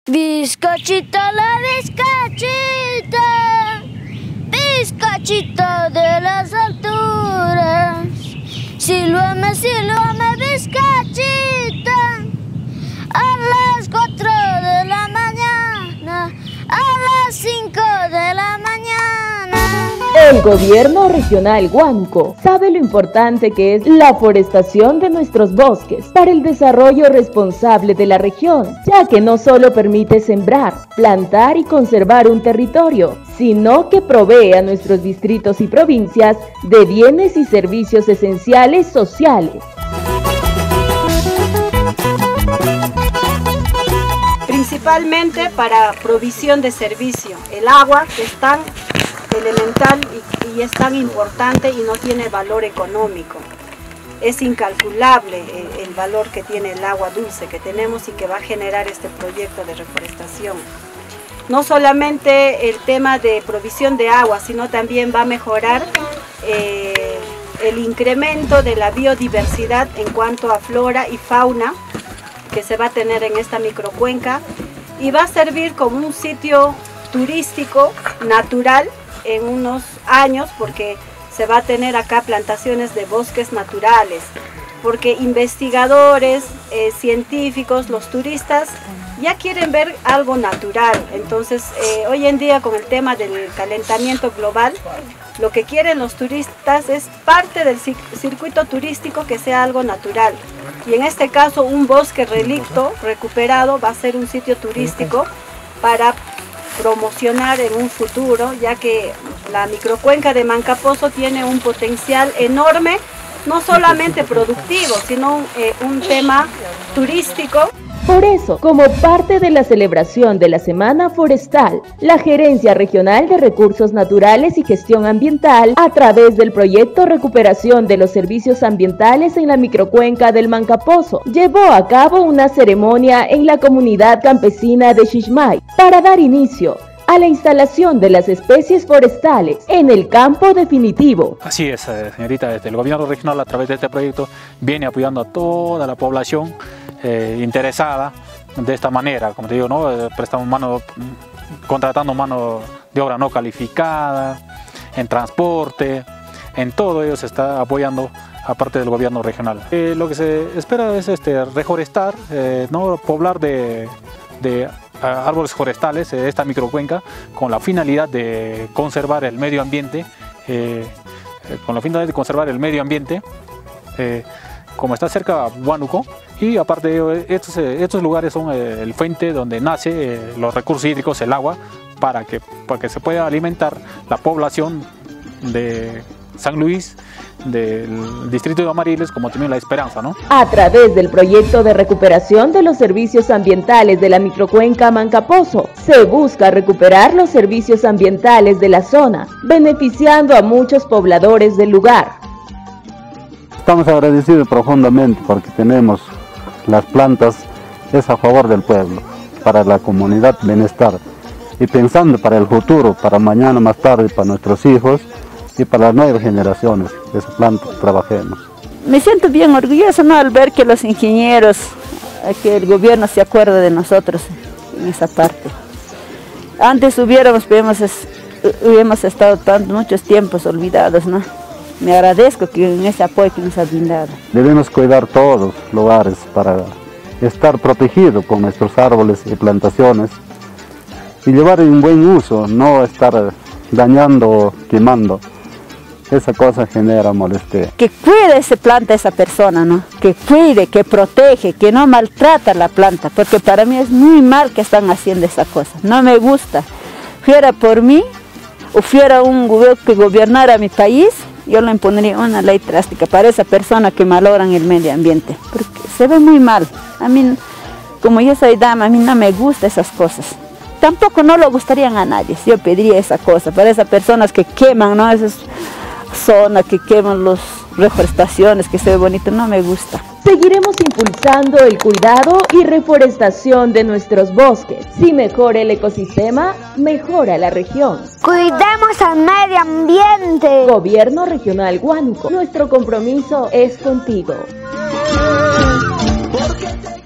Bizcochita, la bizcochita, bizcochita de las alturas. Sílvame, bizcochita, a las 4 de la mañana, a las 5 de la mañana. El gobierno regional Huánuco sabe lo importante que es la forestación de nuestros bosques para el desarrollo responsable de la región, ya que no solo permite sembrar, plantar y conservar un territorio, sino que provee a nuestros distritos y provincias de bienes y servicios esenciales sociales. Principalmente para provisión de servicio, el agua que es tan elemental y es tan importante y no tiene valor económico. Es incalculable el valor que tiene el agua dulce que tenemos y que va a generar este proyecto de reforestación. No solamente el tema de provisión de agua, sino también va a mejorar el incremento de la biodiversidad en cuanto a flora y fauna que se va a tener en esta microcuenca y va a servir como un sitio turístico natural en unos años, porque se va a tener acá plantaciones de bosques naturales, porque investigadores, científicos, los turistas ya quieren ver algo natural. Entonces hoy en día con el tema del calentamiento global, lo que quieren los turistas es parte del circuito turístico que sea algo natural. Y en este caso un bosque relicto recuperado va a ser un sitio turístico para promocionar en un futuro, ya que la microcuenca de Mancapozo tiene un potencial enorme, no solamente productivo, sino un tema turístico. Por eso, como parte de la celebración de la Semana Forestal, la Gerencia Regional de Recursos Naturales y Gestión Ambiental, a través del proyecto Recuperación de los Servicios Ambientales en la Microcuenca del Mancapozo, llevó a cabo una ceremonia en la comunidad campesina de Xixmay para dar inicio a la instalación de las especies forestales en el campo definitivo. Así es, señorita, el gobierno regional a través de este proyecto viene apoyando a toda la población interesada de esta manera, como te digo, ¿no? Prestamos contratando mano de obra no calificada, en transporte, en todo ello se está apoyando aparte del gobierno regional. Lo que se espera es reforestar, ¿no? Poblar de árboles forestales esta microcuenca con la finalidad de conservar el medio ambiente, como está cerca Huánuco, y aparte de ello, estos lugares son el fuente donde nace los recursos hídricos, el agua, para que se pueda alimentar la población de San Luis, del distrito de Amariles, como también La Esperanza, ¿no? A través del proyecto de recuperación de los servicios ambientales de la microcuenca Mancapozo, se busca recuperar los servicios ambientales de la zona, beneficiando a muchos pobladores del lugar. Estamos agradecidos profundamente porque tenemos las plantas, es a favor del pueblo, para la comunidad bienestar, y pensando para el futuro, para mañana más tarde, para nuestros hijos y para las nuevas generaciones, que esa planta trabajemos. Me siento bien orgullosa, ¿no?, al ver que los ingenieros, que el gobierno se acuerda de nosotros en esa parte. Antes hubiéramos estado muchos tiempos olvidados, ¿no? Me agradezco en ese apoyo que nos ha brindado. Debemos cuidar todos los lugares para estar protegidos con nuestros árboles y plantaciones y llevar un buen uso, no estar dañando o quemando. Esa cosa genera molestia. Que cuide esa planta esa persona, ¿no? Que cuide, que protege, que no maltrata la planta, porque para mí es muy mal que están haciendo esa cosa. No me gusta. Fuera por mí, o fuera un gobierno que gobernara mi país, yo le impondría una ley drástica para esa persona que malogran el medio ambiente, porque se ve muy mal. A mí, como yo soy dama, a mí no me gustan esas cosas. Tampoco no le gustarían a nadie. Yo pediría esa cosa para esas personas que queman, ¿no? Esas zonas que queman las reforestaciones, que se ve bonito, no me gusta. Seguiremos impulsando el cuidado y reforestación de nuestros bosques. Si mejora el ecosistema, mejora la región. Cuidemos al medio ambiente. Gobierno Regional Huánuco, nuestro compromiso es contigo.